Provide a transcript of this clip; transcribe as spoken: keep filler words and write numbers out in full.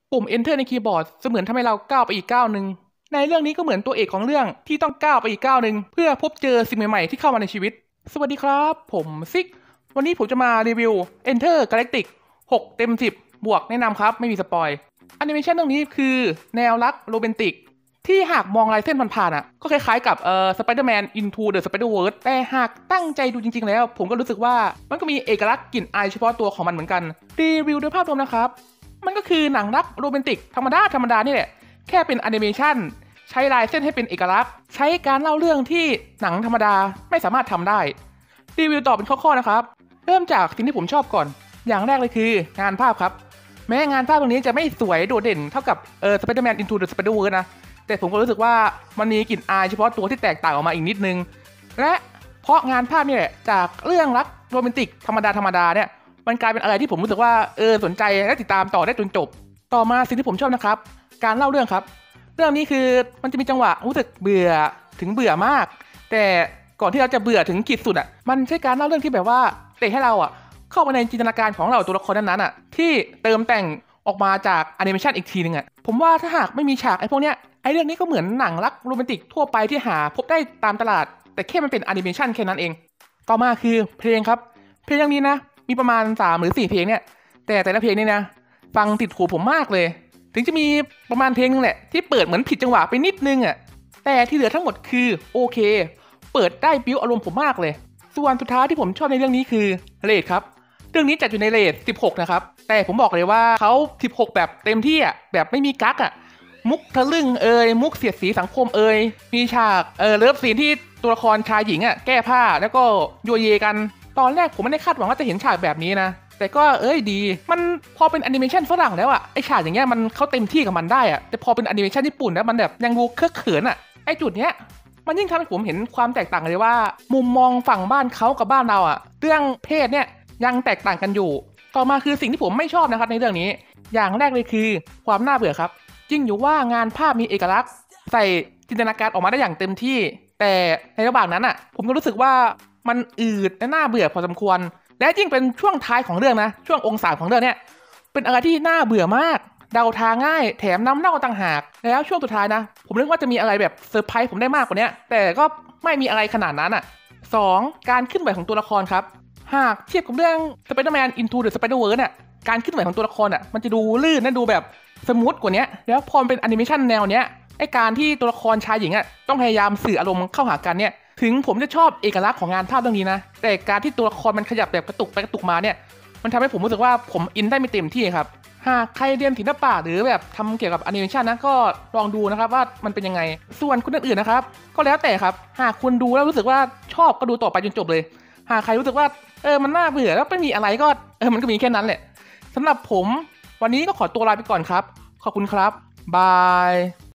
ปุ่ม Enter ในคีย์บอร์ดเสมือนทำให้เราก้าวไปอีกก้าวหนึ่งในเรื่องนี้ก็เหมือนตัวเอกของเรื่องที่ต้องก้าวไปอีกก้าวหนึ่งเพื่อพบเจอสิ่งใหม่ๆที่เข้ามาในชีวิตสวัสดีครับผมซิกวันนี้ผมจะมารีวิว Enter Galactic หกเต็มสิบบวกแนะนำครับไม่มีสปอยแอนิเมชันเรื่องนี้คือแนวรักโรแมนติกที่หากมองลายเส้นผ่านๆอ่ะก็คล้ายๆกับเอ่อ Spider-Man Into the Spider-Verse แต่หากตั้งใจดูจริงๆแล้วผมก็รู้สึกว่ามันก็มีเอกลักษณ์กลิ่นอายเฉพาะตัวของมันเหมือนกันรีวิวโดยภาพรวมนะครับมันก็คือหนังรักโรแมนติกธรรมดาธรรมดานี่แหละแค่เป็นแอนิเมชันใช้ลายเส้นให้เป็นเอกลักษณ์ใช้การเล่าเรื่องที่หนังธรรมดาไม่สามารถทำได้รีวิวต่อเป็นข้อๆนะครับเริ่มจากสิ่งที่ผมชอบก่อนอย่างแรกเลยคืองานภาพครับแม้งานภาพตรงนี้จะไม่สวยโดดเด่นเท่ากับเอ่อ Spider-Man Into the Spider-Verse นะแต่ผมก็รู้สึกว่ามันมีกลิ่นอายเฉพาะตัวที่แตกต่างออกมาอีกนิดนึงและเพราะงานภาพนี่แหละจากเรื่องรักโรแมนติกธรรมดาธรรมดาเนี่ยมันกลายเป็นอะไรที่ผมรู้สึกว่าเออสนใจและติดตามต่อได้จนจบต่อมาสิ่งที่ผมชอบนะครับการเล่าเรื่องครับเรื่องนี้คือมันจะมีจังหวะรู้สึกเบื่อถึงเบื่อมากแต่ก่อนที่เราจะเบื่อถึงขีดสุดอ่ะมันใช่การเล่าเรื่องที่แบบว่าเตะให้เราอ่ะเข้าไปในจินตนาการของเราตัวละครนั้นๆอ่ะที่เติมแต่งออกมาจากแอนิเมชันอีกทีนึงอ่ะผมว่าถ้าหากไม่มีฉากไอ้พวกเนี้ยไอ้เรื่องนี้ก็เหมือนหนังรักโรแมนติกทั่วไปที่หาพบได้ตามตลาดแต่แค่มันเป็นแอนิเมชันแค่นั้นเองต่อมาคือเพลงครับเพลงเรื่องนี้นะมีประมาณสามหรือสี่เพลงเนี่ยแต่แต่ละเพลงนี่นะฟังติดหูผมมากเลยถึงจะมีประมาณเพลงนึงแหละที่เปิดเหมือนผิดจังหวะไปนิดนึงอ่ะแต่ที่เหลือทั้งหมดคือโอเคเปิดได้บิ้วอารมณ์ผมมากเลยส่วนสุดท้ายที่ผมชอบในเรื่องนี้คือเรทครับเรื่องนี้จัดอยู่ในเรทสิบหกนะครับแต่ผมบอกเลยว่าเขาสิบหกแบบเต็มที่อ่ะแบบไม่มีกั๊กอ่ะมุกทะลึ่งเอ่ยมุกเสียดสีสังคมเอ่ยมีฉากเออเลิฟซีนที่ตัวละครชายหญิงอ่ะแก้ผ้าแล้วก็โยเยกันตอนแรกผมไม่ได้คาดหวังว่าจะเห็นฉากแบบนี้นะแต่ก็เอ้ยดีมันพอเป็นแอนิเมชันฝรั่งแล้วอ่ะไอฉากอย่างเงี้ยมันเขาเต็มที่กับมันได้อ่ะแต่พอเป็นแอนิเมชันญี่ปุ่นแล้วมันแบบยังดูเคอะเขินอ่ะไอจุดเนี้ยมันยิ่งทำให้ผมเห็นความแตกต่างเลยว่ามุมมองฝั่งบ้านเขากับบ้านเราอ่ะเรื่องเพศเนี่ยยังแตกต่างกันอยู่ต่อมาคือสิ่งที่ผมไม่ชอบนะครับในเรื่องนี้อย่างแรกเลยคือความน่าเบื่อครับจริงอยู่ว่างานภาพมีเอกลักษณ์ใส่จินตนาการออกมาได้อย่างเต็มที่แต่ในระหว่างนั้นอ่ะผมก็รู้สึกว่ามันอืดและน่าเบื่อพอสมควรและยิ่งเป็นช่วงท้ายของเรื่องนะช่วงองศาของเรื่องเนี้ยเป็นอะไรที่น่าเบื่อมากเดาทางง่ายแถมน้ำเน่าต่างหากแล้วช่วงสุดท้ายนะผมนึกว่าจะมีอะไรแบบเซอร์ไพรส์ผมได้มากกว่านี้แต่ก็ไม่มีอะไรขนาดนั้นอ่ะสองการขึ้นไหวของตัวละครครับหากเทียบกับเรื่อง Spider-Man Into the Spider-Verse น่ะการขึ้นไหวของตัวละครอ่ะมันจะดูลื่นและดูแบบสมูทกว่านี้แล้วพอเป็นแอนิเมชันแนวเนี้ยไอการที่ตัวละครชายหญิงอ่ะต้องพยายามสื่ออารมณ์เข้าหากันเนี่ยถึงผมจะชอบเอกลักษณ์ของงานภาพเรื่องนี้นะแต่การที่ตัวละครมันขยับแบบกระตุกไปกระตุกมาเนี่ยมันทำให้ผมรู้สึกว่าผมอินได้ไม่เต็มที่ครับหากใครเรียนศิลปะหรือแบบทำเกี่ยวกับแอนิเมชันนะก็ลองดูนะครับว่ามันเป็นยังไงส่วนคนอื่นๆนะครับก็แล้วแต่ครับหากคุณดูแล้วรู้สึกว่าชอบก็ดูต่อไปจนจบเลยหากใครรู้สึกว่าเออมันน่าเบื่อแล้วไม่มีอะไรก็เออมันก็มีแค่นั้นแหละสำหรับผมวันนี้ก็ขอตัวลาไปก่อนครับขอบคุณครับบาย